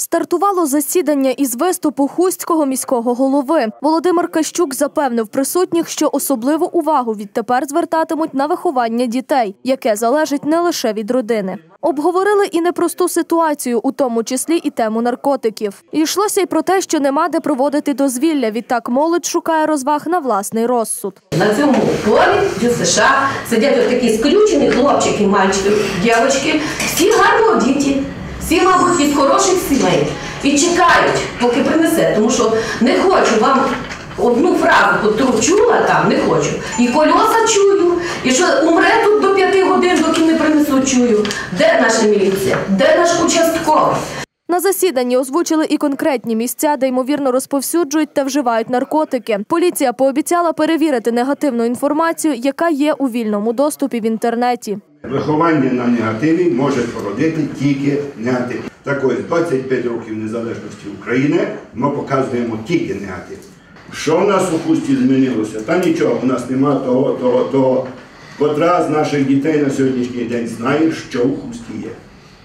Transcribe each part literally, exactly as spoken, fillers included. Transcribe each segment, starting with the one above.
Стартувало засідання із виступу хустського міського голови. Володимир Кащук запевнив присутніх, що особливу увагу відтепер звертатимуть на виховання дітей, яке залежить не лише від родини. Обговорили і непросту ситуацію, у тому числі і тему наркотиків. І йшлося й про те, що нема де проводити дозвілля, відтак молодь шукає розваг на власний розсуд. На цьому полі в США сидять ось такі скрючені хлопчики, мальчики, дівчатки, всі гарно одіті. Всі, мабуть, із хороших сімей. І чекають, поки принесе, тому що не хочу вам одну фразу, яку чула там, не хочу. І кольоса чую, і що умре тут до п'яти годин, доки не принесуть, чую. Де наша міліція? Де наш участковий? На засіданні озвучили і конкретні місця, де, ймовірно, розповсюджують та вживають наркотики. Поліція пообіцяла перевірити негативну інформацію, яка є у вільному доступі в інтернеті. Виховання на негативі може породити тільки негатив. Так ось, двадцять п'ять років незалежності України ми показуємо тільки негатив. Що в нас у Хусті змінилося? Та нічого, у нас немає того, того, того. Котра з наших дітей на сьогоднішній день знає, що у Хусті є.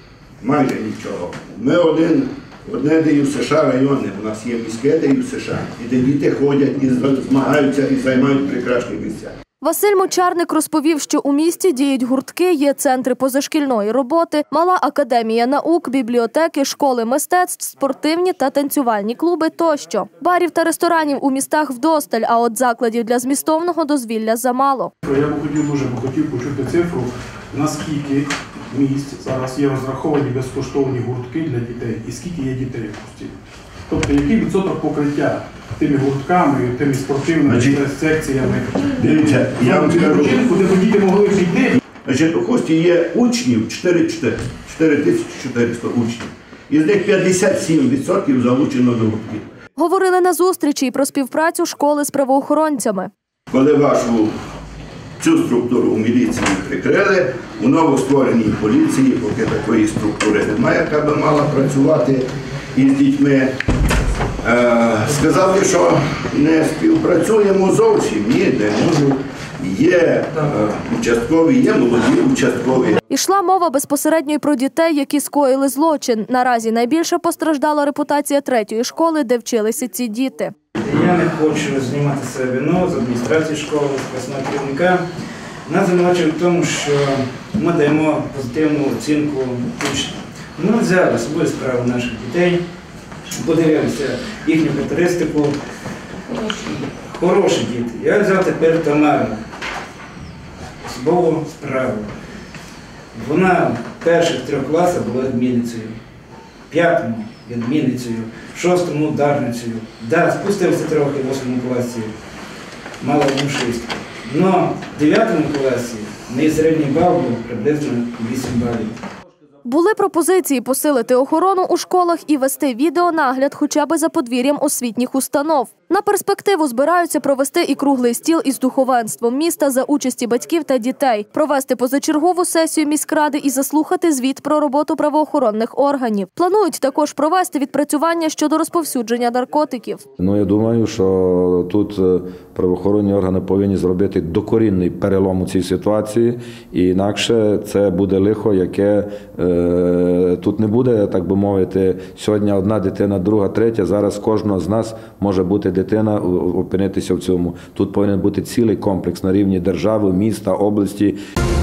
Майже нічого. Ми один, одне де й у США райони, у нас є міське де й у США, і де діти ходять і змагаються і займають прекрасні місця. Василь Мочарник розповів, що у місті діють гуртки, є центри позашкільної роботи, мала академія наук, бібліотеки, школи мистецтв, спортивні та танцювальні клуби тощо. Барів та ресторанів у містах вдосталь, а от закладів для змістовного дозвілля замало. Я б хотів дуже б хотів почути цифру, наскільки місць зараз є розраховані безкоштовні гуртки для дітей і скільки є дітей в Хусті. Тобто, який відсоток покриття тими гуртками, тими спортивними секціями, дивіться, я вам скажу, куди б діти могли прийти. Значить, у Хусті є учнів чотири тисячі чотириста учнів. Із них п'ятдесят сім відсотків залучено до гуртків. Говорили на зустрічі і про співпрацю школи з правоохоронцями. Коли вашу цю структуру у міліції прикрили, у новоствореній поліції, поки такої структури немає, яка би мала працювати із дітьми, е, сказали, що не співпрацюємо зовсім, ні, не можу. Є е, участкові, є молоді участкові. Ішла мова безпосередньо й про дітей, які скоїли злочин. Наразі найбільше постраждала репутація третьої школи, де вчилися ці діти. Я не хочу знімати себе вину з адміністрації школи, з класного керівника. Нас звинувачують в тому, що ми даємо позитивну оцінку учням. Ми взяли особливу справу наших дітей, подивилися їхню характеристику. Хороші діти. Я взяв тепер Тамару, особову справу. Вона в перших трьох класах була відмінницею, в п'ятому відмінницею, в шостому ударницею. Да, спустився трохи в восьмому класі, мала одну шістку. Но в дев'ятому класі в неї середній бал був приблизно вісім балів. Були пропозиції посилити охорону у школах і вести відеонагляд хоча б за подвір'ям освітніх установ. На перспективу збираються провести і круглий стіл із духовенством міста за участі батьків та дітей, провести позачергову сесію міськради і заслухати звіт про роботу правоохоронних органів. Планують також провести відпрацювання щодо розповсюдження наркотиків. Ну, я думаю, що тут правоохоронні органи повинні зробити докорінний перелом у цій ситуації, і інакше це буде лихо, яке е, тут не буде, так би мовити, сьогодні одна дитина, друга, третя, зараз кожного з нас може бути дитина опинитися в цьому. Тут повинен бути цілий комплекс на рівні держави, міста, області.